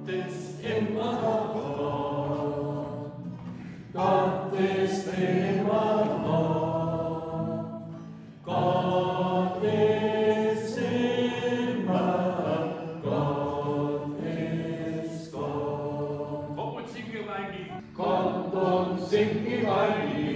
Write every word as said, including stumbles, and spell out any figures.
ist immer noch Gott. Gott ist immer noch. Gott ist immer. Gott ist Gott. Kommt und singe mein Lied. Kommt und singt ihm ein Lied.